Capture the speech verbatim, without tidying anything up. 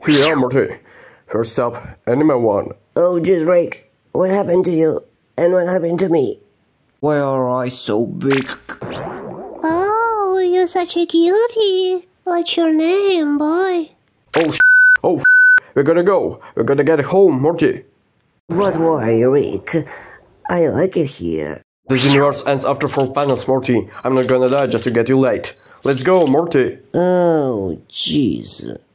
Yeah, Morty. First up, Animal One. Oh, jeez, Rick. What happened to you? And what happened to me? Why are eyes so big? Oh, you're such a cutie. What's your name, boy? Oh, sh oh, sh we gotta go. We gotta get home, Morty. What worry, Rick? I like it here. This universe ends after four panels, Morty. I'm not gonna die just to get you late. Let's go, Morty. Oh, jeez.